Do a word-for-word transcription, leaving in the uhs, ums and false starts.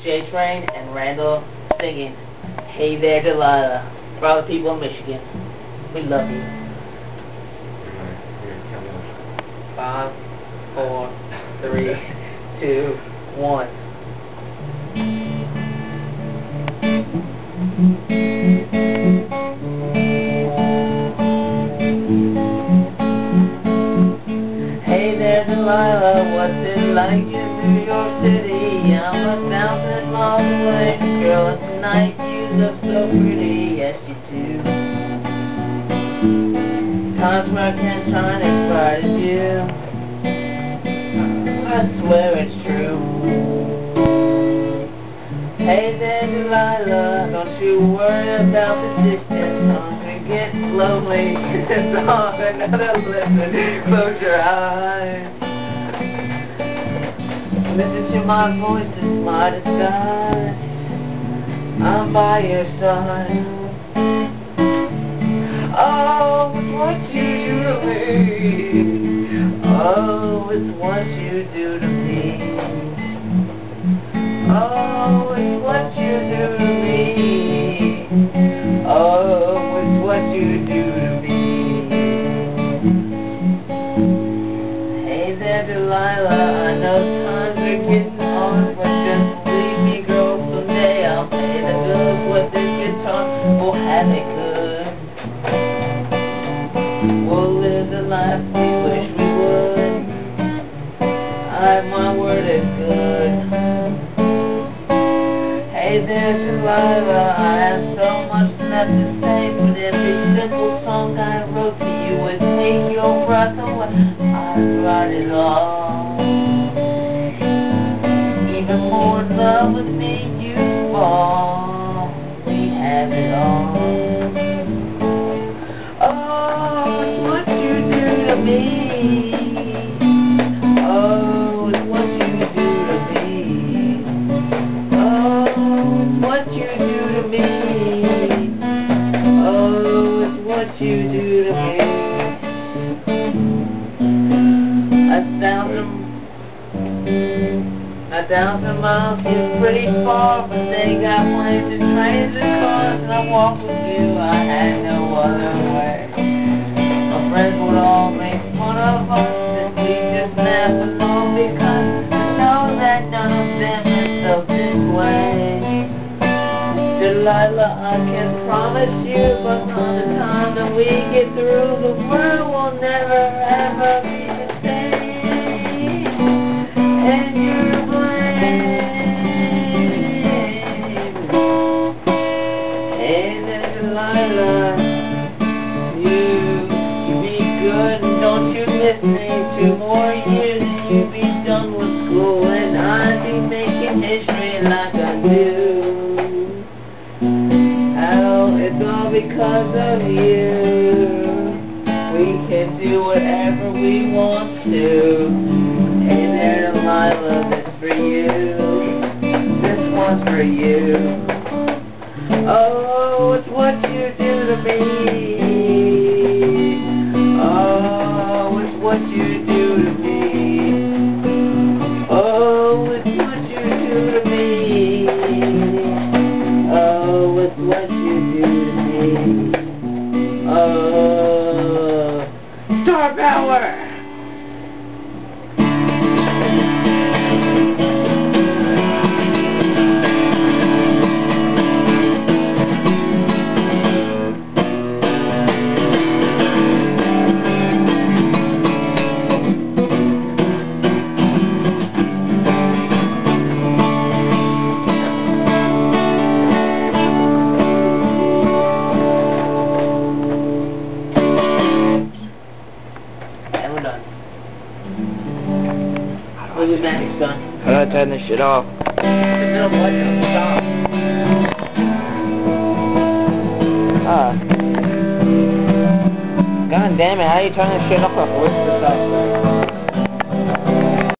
J-Train and Randall singing Hey There Delilah for all the people in Michigan. We love you. Five, four, three, two, one. Hey there Delilah, what's it like in New York City? I'm a thousand miles away, girl, and tonight you look so pretty, yes you do. Times where I can't shine as bright as you, I swear it's true. Hey there Delilah, don't you worry about the distance, I'm gonna get lonely, it's on another listen, close your eyes. Listen to my voice, it's my disguise, I'm by your side. Oh, it's what you do to me, oh, it's what you do to me. Oh, it's what you do to me. Oh, it's what you do to me. Hey there, Delilah, I know times are getting hard, but just leave me, girl, someday I'll pay the bills with this guitar. We'll have it good. We'll live the life we wish we would. I, my word is good. Hey there, Delilah, I have so much left to say, but every simple song I wrote to you would take your breath away. I'd write it all. Even more in love with me, you fall. We have it all. Oh, it's what you do to me. Oh, it's what you do to me. What you do to me, oh, it's what you do to me. A thousand, a thousand miles is pretty far, but they got planes and trains and cars, and I walked with you, I had no other way. My friends would all make fun of us, and we just laugh alone, because I know that none of them felt this way. Delilah, I can promise you, but by the time that we get through, the world will never ever be the same. And you're to blame. Hey there, Delilah, you, you be good, and don't you miss me? Two more years and you'll be done with school, and I'd be making history like I do. It's all because of you. We can do whatever we want to. Hey there, Delilah, this for you. This one's for you. Oh, it's what you do to me. Oh, it's what you do to me. Oh, it's what you do to me. Oh, it's what you do to me. Oh, star power! We'll be back next time. How do I turn this shit off? There's no button on the top. Ah. God damn it, how do you turn this shit off? Where's the top?